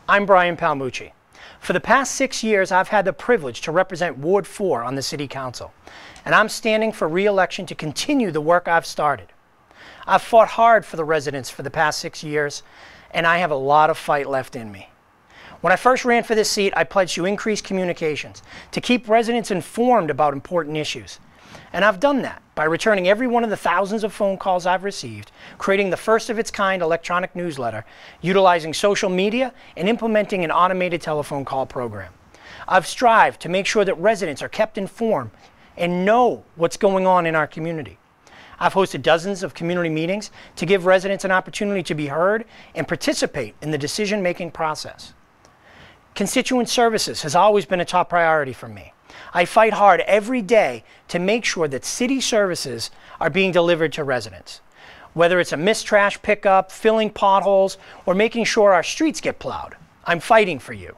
I'm Brian Palmucci. For the past 6 years, I've had the privilege to represent Ward 4 on the City Council, and I'm standing for re-election to continue the work I've started. I've fought hard for the residents for the past 6 years, and I have a lot of fight left in me. When I first ran for this seat, I pledged to increase communications, to keep residents informed about important issues. And I've done that by returning every one of the thousands of phone calls I've received, creating the first of its kind electronic newsletter, utilizing social media, and implementing an automated telephone call program. I've strived to make sure that residents are kept informed and know what's going on in our community. I've hosted dozens of community meetings to give residents an opportunity to be heard and participate in the decision-making process. Constituent services has always been a top priority for me. I fight hard every day to make sure that city services are being delivered to residents. Whether it's a missed trash pickup, filling potholes, or making sure our streets get plowed, I'm fighting for you.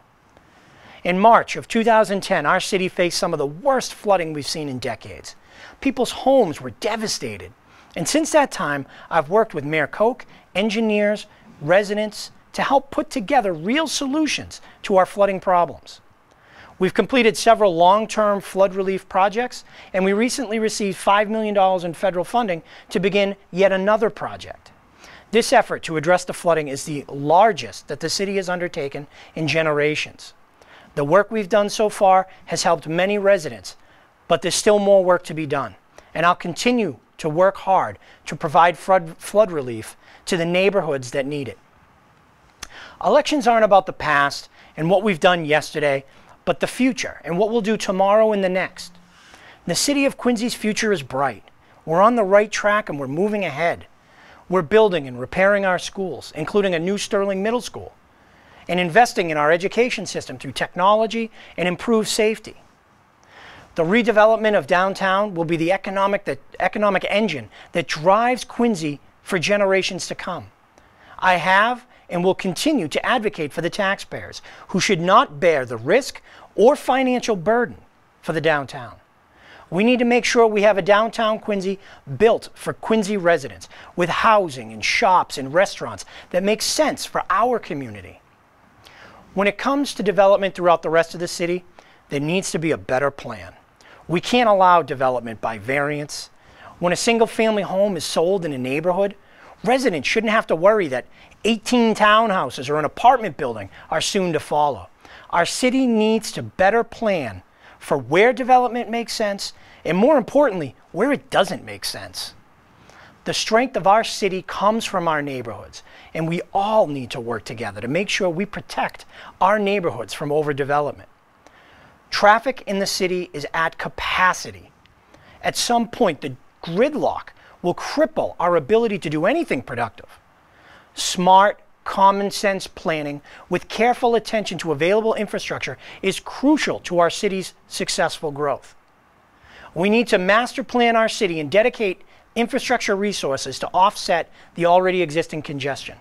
In March of 2010, our city faced some of the worst flooding we've seen in decades. People's homes were devastated. And since that time, I've worked with Mayor Koch, engineers, residents, to help put together real solutions to our flooding problems. We've completed several long-term flood relief projects, and we recently received $5 million in federal funding to begin yet another project. This effort to address the flooding is the largest that the city has undertaken in generations. The work we've done so far has helped many residents, but there's still more work to be done, and I'll continue to work hard to provide flood relief to the neighborhoods that need it. Elections aren't about the past and what we've done yesterday, but the future and what we'll do tomorrow and the next. The city of Quincy's future is bright. We're on the right track and we're moving ahead. We're building and repairing our schools, including a new Sterling Middle School, and investing in our education system through technology and improved safety. The redevelopment of downtown will be the economic engine that drives Quincy for generations to come. I have and will continue to advocate for the taxpayers who should not bear the risk or financial burden for the downtown. We need to make sure we have a downtown Quincy built for Quincy residents with housing and shops and restaurants that make sense for our community. When it comes to development throughout the rest of the city, there needs to be a better plan. We can't allow development by variance. When a single-family home is sold in a neighborhood, residents shouldn't have to worry that 18 townhouses or an apartment building are soon to follow. Our city needs to better plan for where development makes sense and, more importantly, where it doesn't make sense. The strength of our city comes from our neighborhoods, and we all need to work together to make sure we protect our neighborhoods from overdevelopment. Traffic in the city is at capacity. At some point, the gridlock will cripple our ability to do anything productive. Smart, common sense planning with careful attention to available infrastructure is crucial to our city's successful growth. We need to master plan our city and dedicate infrastructure resources to offset the already existing congestion.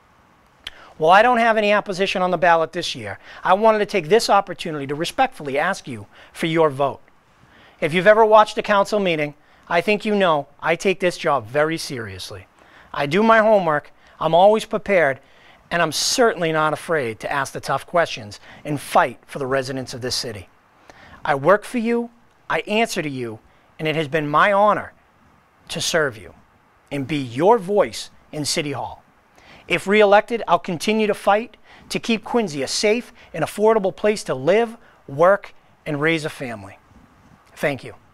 While I don't have any opposition on the ballot this year, I wanted to take this opportunity to respectfully ask you for your vote. If you've ever watched a council meeting, I think you know I take this job very seriously. I do my homework, I'm always prepared, and I'm certainly not afraid to ask the tough questions and fight for the residents of this city. I work for you, I answer to you, and it has been my honor to serve you and be your voice in City Hall. If re-elected, I'll continue to fight to keep Quincy a safe and affordable place to live, work, and raise a family. Thank you.